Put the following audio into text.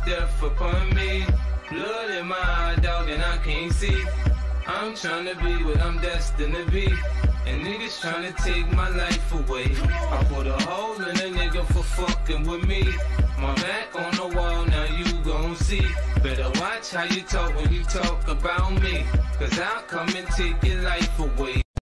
death upon me. Blood in my eye, dog, and I can't see. I'm tryna be what I'm destined to be, and niggas tryna take my life away. I put a hole in a nigga for fucking with me. My back on the wall, now you gon' see. Better watch how you talk when you talk about me, cause I'll come and take your life away.